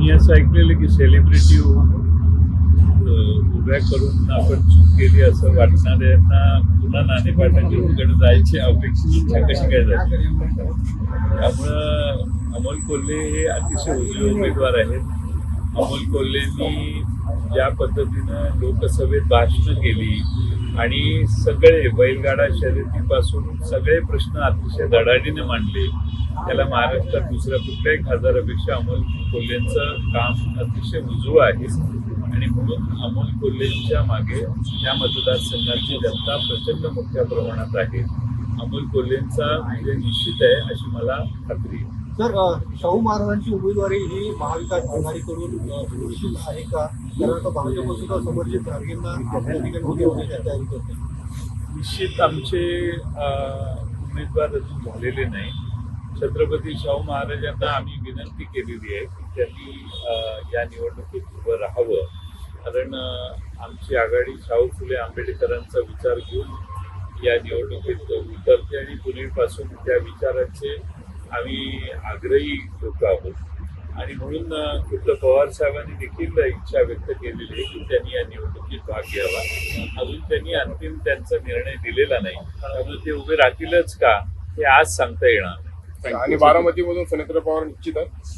मी असं ऐकलेलं की सेलिब्रिटी उभ्या करून आपण चूक केली असं वाटणाऱ्यांना पुन्हा नाणे पाटलांकडे जायची अपेक्षा कशी काय झाली. त्यामुळं अमोल कोल्हे हे अतिशय उजवे उमेदवार आहेत. अमोल कोल्हेंनी ज्या पद्धतीनं लोकसभेत भाषणं केली आणि सगळे बैलगाडा शर्यतीपासून सगळे प्रश्न अतिशय धडाडीने मांडले, त्याला महाराष्ट्रात दुसऱ्या कुठल्याही खासदारापेक्षा अमोल कोल्हेंचं काम अतिशय उजवं आहे आणि म्हणून अमोल कोल्हेंच्या मागे या मतदारसंघाची जनता प्रचंड मोठ्या प्रमाणात आहे. अमोल कोल्हेंचा विजय निश्चित आहे अशी मला खात्री आहे. सर, शाहू महाराजांची उमेदवारी ही महाविकास आघाडीकडून निश्चित आहे का? कारण आता भाजप सुद्धा समर्जित धारगेंना आपल्या ठिकाणी घेण्याची तयारी करते. निश्चित आमचे उमेदवार अजून झालेले नाही. छत्रपती शाहू महाराजांना आम्ही विनंती केलेली आहे की त्यांनी या निवडणुकीत उभं राहावं, कारण आमची आघाडी शाहू फुले आंबेडकरांचा विचार घेऊन या निवडणुकीत उतरते आणि पूर्वीपासून त्या विचाराचे आम्ही आग्रही लोक आहोत आणि म्हणून खुद्द पवार साहेबांनी देखील इच्छा व्यक्त केलेली आहे की त्यांनी या निवडणुकीत भाग घ्यावा. अजून त्यांनी अंतिम त्यांचा निर्णय दिलेला नाही, त्यामुळे ते उभे राहतीलच का हे आज सांगता येणार नाही. आणि बारामतीमधून सुनेत्र पवार निश्चित आहे.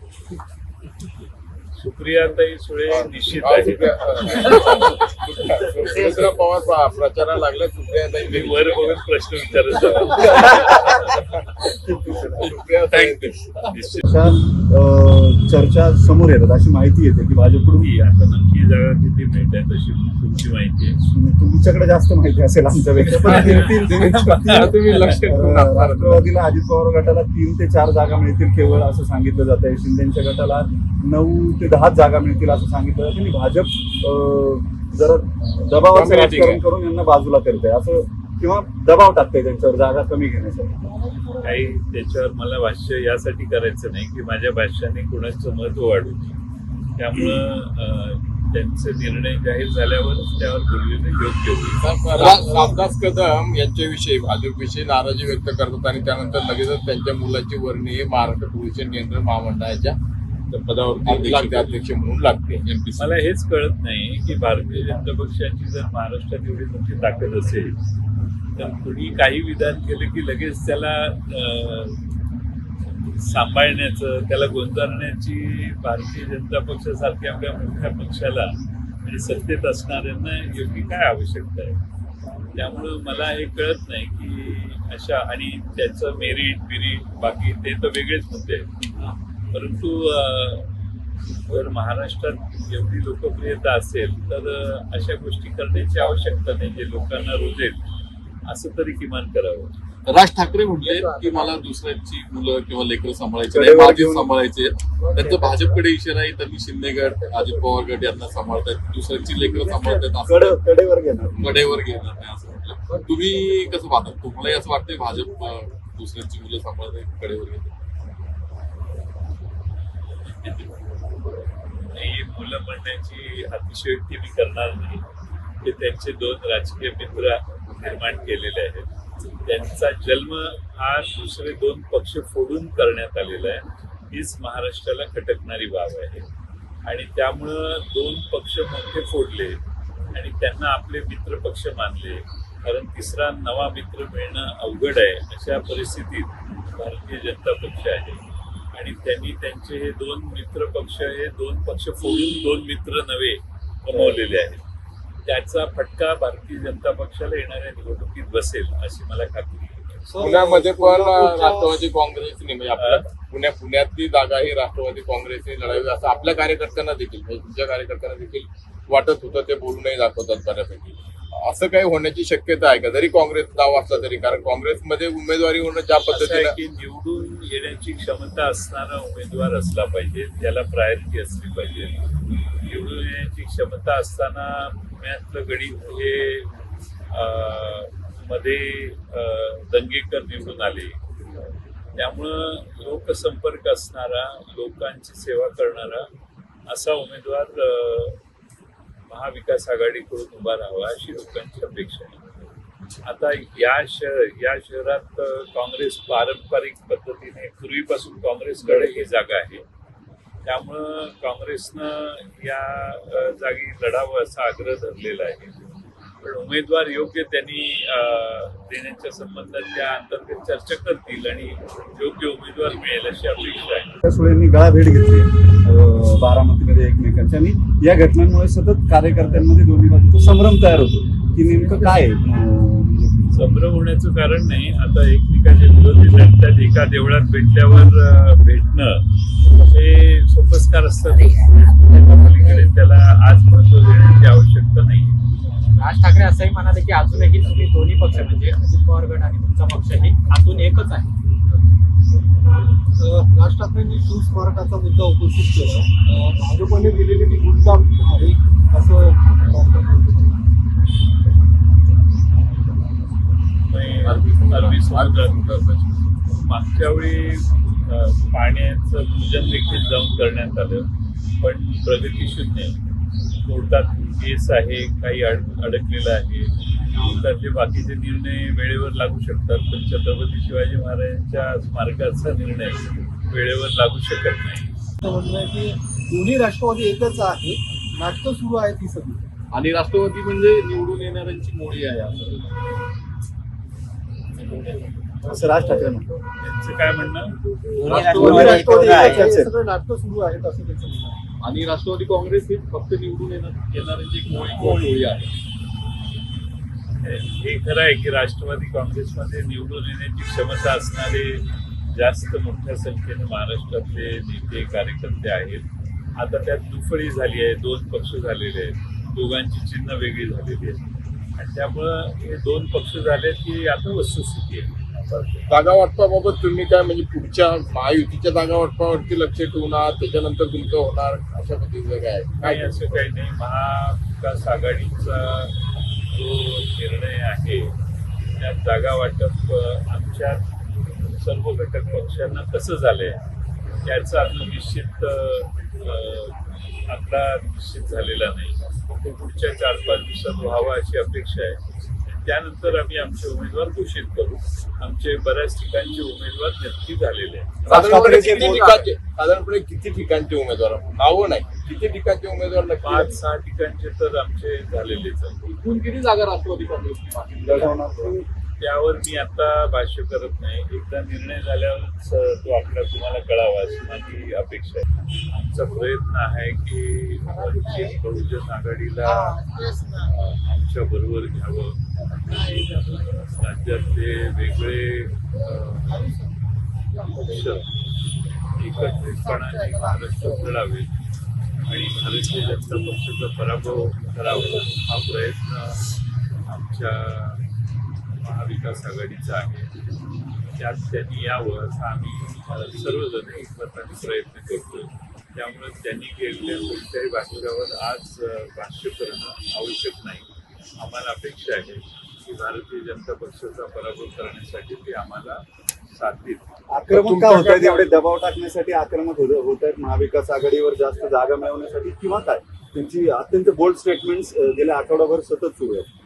सुप्रियाताई सुळे निश्चित आहे. सुनेत्र पवार प्रचाराला लागला. सुप्रियाताई मी वर बघून प्रश्न विचारत जावा. चर्चा समोर येतात अशी माहिती येते की भाजपकडून आता नक्की जागा किती मिळते तशी तुमची माहिती आहे. तुमच्याकडे जास्त माहिती असेल आमच्यापेक्षा, पण तुम्ही लक्ष राष्ट्रवादीला अजित पवार गटाला 3 ते 4 जागा मिळतील केवळ असं सांगितलं जात आहे. शिंदेच्या गटाला 9 ते 10 जागा मिळतील असं सांगितलं जातं आणि भाजप जरा दबावाचं राजकारण करून यांना बाजूला करत आहे असं, किंवा दबाव टाकतंय त्यांच्यावर जागा कमी घेण्यासाठी. काही त्याच्यावर मला भाष्य यासाठी करायचं नाही की माझ्या भाष्याने कुणाचं महत्व वाढू नये. त्यामुळं त्यांचे निर्णय जाहीर झाल्यावर त्यावर बोललेलं योग्य होईल. रामदास कदम यांच्याविषयी भाजपविषयी नाराजी व्यक्त करतात आणि त्यानंतर लगेचच त्यांच्या मुलाची वर्णी महाराष्ट्र प्रदूषण नियंत्रण महामंडळाच्या पदावर अध्यक्ष म्हणून लागते. मला हेच कळत नाही की भारतीय जनता पक्षाची जर महाराष्ट्रात एवढी मोठी ताकद असेल तर कुणी काही विधान केलं की लगेच त्याला सांभाळण्याचं, त्याला गोंजारण्याची भारतीय जनता पक्षासारख्या आपल्या मोठ्या पक्षाला म्हणजे सत्तेत असणाऱ्यांना एवढी काय आवश्यकता आहे. त्यामुळं मला हे कळत नाही की अशा, आणि त्याचं मेरिट बाकी ते तर वेगळेच मुद्दे आहेत. परंतु जर महाराष्ट्रात एवढी लोकप्रियता असेल तर अशा गोष्टी करण्याची आवश्यकता नाही जे लोकांना रुजेल असं तरी किमान करावं. राज ठाकरे म्हटले की मला दुसऱ्यांची मुलं किंवा लेकरं सांभाळायचे नाही, माझे सांभाळायचे. त्यांचा भाजपकडे इशारा आहे, त्यांनी शिंदे गट, अजित पवार गट यांना सांभाळतात, दुसऱ्यांची लेकरं सांभाळतात, कडेवर घेणार नाही असं म्हटलं. तुम्ही कसं पाहता? तुम्हालाही असं वाटतंय भाजप दुसऱ्यांची मुलं सांभाळतात, कडेवर घेतात? ही मुलं म्हणण्याची अतिशयोक्ती मी करणार नाही. ते त्यांचे 2 राजकीय मित्र निर्माण केलेले आहेत. त्यांचा जन्म हा दुसरे 2 पक्ष फोडून करण्यात आलेला आहे. हीच महाराष्ट्राला खटकणारी बाब आहे आणि त्यामुळं 2 पक्ष मोठे फोडले आणि त्यांना आपले मित्र पक्ष मानले, कारण तिसरा नवा मित्र मिळणं अवघड आहे. अशा परिस्थितीत भारतीय जनता पक्ष आहे आणि त्यांनी त्यांचे हे 2 मित्र पक्ष, हे 2 पक्ष फोडून 2 मित्र नवे कमवलेले आहेत. त्याचा फटका भारतीय जनता पक्षाला येणाऱ्या निवडणुकीत बसेल अशी मला खात्री आहे. पुण्यामध्ये पण राष्ट्रवादी काँग्रेसने म्हणजे आपल्या पुण्यातली जागा ही राष्ट्रवादी काँग्रेसने लढावी असं आपल्या कार्यकर्त्यांना देखील, तुमच्या कार्यकर्त्यांना देखील वाटत होतं. ते बोलूनही दाखवतात बऱ्यापैकी. असं काही होण्याची शक्यता आहे का जरी काँग्रेस दावा असला तरी? कारण काँग्रेसमध्ये उमेदवारी होणं ज्या पद्धतीने की निवडून येण्याची क्षमता असणारा उमेदवार असला पाहिजे, त्याला प्रायोरिटी असली पाहिजे. निवडून येण्याची क्षमता असताना पुण्यातलं गणित हे मध्ये दंगेकर निवडून आले. त्यामुळं लोकसंपर्क असणारा, लोकांची सेवा करणारा असा उमेदवार महाविकास आघाडीकडून उभा राहावा अशी लोकांची अपेक्षा आहे. आता या शहरात काँग्रेस पारंपरिक पद्धतीने पूर्वीपासून काँग्रेसकडे ही जागा आहे त्यामुळं काँग्रेसनं या जागी लढावं असा आग्रह धरलेला आहे. पण उमेदवार योग्य त्यांनी देण्याच्या संबंधात त्या अंतर्गत चर्चा करतील आणि योग्य उमेदवार मिळेल अशी अपेक्षा आहे. सुळेंनी गळाभेट घेतली बारामतीमध्ये एकमेकांची आणि या घटनांमुळे सतत कार्यकर्त्यांमध्ये दोन्ही बाजूचा संभ्रम तयार होतो की नेमकं काय आहे. संभ्रम होण्याचं कारण नाही. आता एकमेकांचे विरोधी लढतात, एका देवळात भेटल्यावर भेटणं हे सोपस्कार असतात. त्याच्या पलीकडे त्याला आज महत्व देण्याची आवश्यकता नाही. राज ठाकरे असंही म्हणाले की अजूनही तुम्ही दोन्ही पक्ष म्हणजे अजित पवार गट आणि तुमचा पक्ष हे आतून एकच आहे. राज ठाकरेंनी शिव स्मारकाचा मुद्दा उपस्थित केला. भाजपने दिलेली ती मुद्दा आहे असं मागच्या वेळी पाण्याचं पूजन देखील जाऊन करण्यात आलं, पण प्रगती शून्य. कोर्टात केस आहे, काही अडकलेलं आहे. कोर्टातले बाकीचे निर्णय वेळेवर लागू शकतात, पण छत्रपती शिवाजी महाराजांच्या स्मारकाचा निर्णय वेळेवर लागू शकत नाही. म्हणणं आहे की दोन्ही राष्ट्रवादी एकच आहे, नाटकं सुरू आहेत ही सगळी. आणि राष्ट्रवादी म्हणजे निवडून येणाऱ्यांची मोडी आहे असं राज ठाकरे म्हणतात. त्यांचं काय म्हणणं? दोन्ही राष्ट्रवादी एकच आहे, सगळं नाटकं सुरू आहेत असं त्याचं म्हणणं आहे. आणि राष्ट्रवादी काँग्रेस ही फक्त निवडून येणाऱ्यांची एक मोडी आहे. हे खरं आहे की राष्ट्रवादी काँग्रेसमध्ये निवडून येण्याची क्षमता असणारे जास्त मोठ्या संख्येने महाराष्ट्रातले नेते कार्यकर्ते आहेत. आता त्यात दुफळी झाली आहे, दोन पक्ष झालेले आहेत, दोघांची चिन्ह वेगळी झालेली आहेत आणि त्यामुळं हे दोन पक्ष झाले की आता वस्तुस्थिती आहे. जागा वाटपाबाबत तुम्ही काय म्हणजे पुढच्या महायुतीच्या जागा वाटपावरती लक्ष ठेवणार, त्याच्यानंतर तुमचं होणार अशा पद्धतीचं काय काही असं काही नाही. महाविकास आघाडीचा जो निर्णय आहे त्यात जागा वाटप आमच्या सर्व घटक पक्षांना कसं झालंय याचा अजून निश्चित आकडा निश्चित झालेला नाही. तो पुढच्या 4-5 दिवसात व्हावा अशी अपेक्षा आहे. त्यानंतर आम्ही आमचे उमेदवार घोषित करू. आमचे बऱ्याच ठिकाणचे उमेदवार नक्की झालेले आहेत. साधारणपणे किती ठिकाणचे उमेदवार, नावं नाही, किती ठिकाणचे उमेदवार? 5-6 ठिकाणचे तर आमचे झालेलेच आहेत. एकूण किती जागा राष्ट्रवादी काँग्रेसची? त्यावर मी आता भाष्य करत नाही. एकदा निर्णय झाल्यावरच तो आकडा तुम्हाला कळावा अशी माझी अपेक्षा आहे. आमचा प्रयत्न आहे की वंचित बहुजन आघाडीला आमच्या बरोबर घ्यावं. राज्यातले वेगळे पक्ष एकत्रितपणाने महाराष्ट्रात लढावे आणि भारतीय जनता पक्षाचा पराभव करावा हा प्रयत्न आमच्या महाविकास आघाडीचा आहे. त्यात त्यांनी यावं असा आम्ही सर्वजण एकमताने प्रयत्न करतोय. त्यामुळे त्यांनी केलेल्या कोणत्याही भाषणावर आज भाष्य करणं आवश्यक नाही. आम्हाला अपेक्षा आहे की भारतीय जनता पक्षाचा पराभव करण्यासाठी ते आम्हाला साथ देतील. आक्रमक का होत आहेत, एवढे दबाव टाकण्यासाठी आक्रमक होत आहेत महाविकास आघाडीवर जास्त जागा मिळवण्यासाठी किंवा काय? त्यांची अत्यंत बोल्ड स्टेटमेंट्स गेल्या आठवडाभर सतत सुरू आहेत.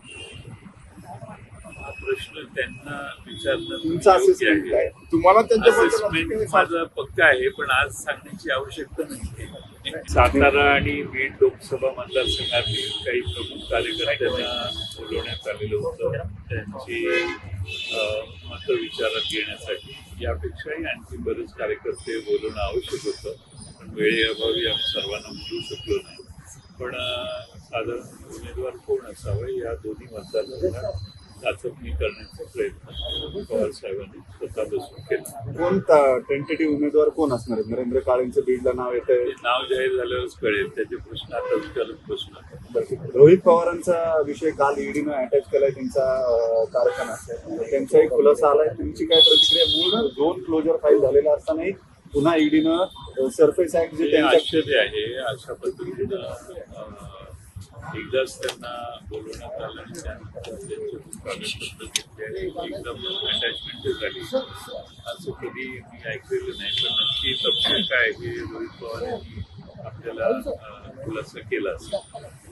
प्रश्न त्यांना विचारणं तुमचा योग्य आहे. काय? तुम्हाला असेसमेंट माझं पक्का आहे, पण आज सांगण्याची आवश्यकता नाही. सातारा आणि बीड लोकसभा मतदारसंघातील काही प्रमुख कार्यकर्त्यांना बोलवण्यात आलेलं होतं त्यांची मतं विचारात घेण्यासाठी. यापेक्षाही आणखी बरेच कार्यकर्ते बोलवणं आवश्यक होतं, पण वेळेअभावी आम्ही सर्वांना बोलू शकलो नाही. पण साधारण उमेदवार कोण असावं या दोन्ही मतदारसंघात चाचपणी करण्याचा प्रयत्न पवार साहेबांनी स्वतः बसून केला. कोण टेंटेटिव्ह उमेदवार कोण असणार आहेत? नरेंद्र काळेंचं बीडला नाव येत आहे. नाव जाहीर झाल्यावरच कळेल. त्याचे प्रश्न आता विचारत बसणार. रोहित पवारांचा विषय काल ईडीनं अटॅच केलाय त्यांचा कारखाना. त्यांचाही खुलासा आलाय. तुमची काय प्रतिक्रिया? मूळ झोन क्लोजर फाईल झालेला असतानाही पुन्हा ईडीनं सरफेस ऍक्ट जे त्यांच्या आश्चर्य आहे अशा पद्धतीनं एकदाच त्यांना बोलवण्यात आलं आणि त्यानंतर त्यांचे कागदपत्र घेतले एकदम अटॅचमेंट झाली असं कधी मी ऐकलेलं नाही. पण नक्की तपशील काय हे रोहित पवार यांनी आपल्याला खुलासा केला असेल.